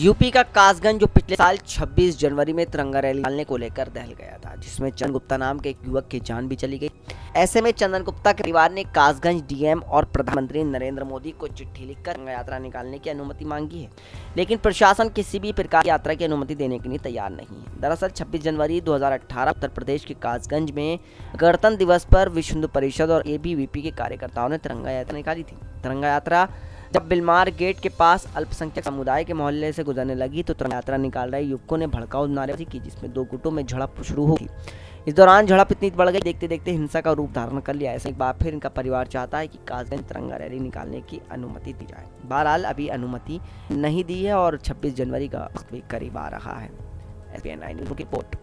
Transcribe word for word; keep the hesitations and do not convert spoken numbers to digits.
UP का कासगंज जो पिछले साल छब्बीस जनवरी में तिरंगा रैली निकालने को लेकर दहल गया था, जिसमें चंदन गुप्ता नाम के एक युवक की जान भी चली गई। ऐसे में चंदन गुप्ता के परिवार ने कासगंज डीएम और प्रधानमंत्री नरेंद्र मोदी को चिट्ठी लिखकर तिरंगा यात्रा निकालने की अनुमति मांगी है, लेकिन प्रशासन किसी भी प्रकार की यात्रा की अनुमति देने के लिए तैयार नहीं है। दरअसल छब्बीस जनवरी दो हज़ार अठारह उत्तर प्रदेश के कासगंज में गणतंत्र दिवस पर विश्व हिंदू परिषद और एबीवीपी के कार्यकर्ताओं ने तिरंगा यात्रा निकाली थी। तिरंगा यात्रा जब बिलमार गेट के पास अल्पसंख्यक समुदाय के मोहल्ले से गुजरने लगी तो तिरंगा यात्रा निकाल रहे युवकों ने भड़काऊ नारेबाजी की, जिसमें दो गुटों में झड़प शुरू हो गई। इस दौरान झड़प इतनी बढ़ गई, देखते देखते हिंसा का रूप धारण कर लिया। ऐसे एक बार फिर इनका परिवार चाहता है कि कासगंज तिरंगा रैली निकालने की अनुमति दी जाए। बहरहाल अभी अनुमति नहीं दी है और छब्बीस जनवरी का वक्त भी करीब आ रहा है। S P N I news की रिपोर्ट।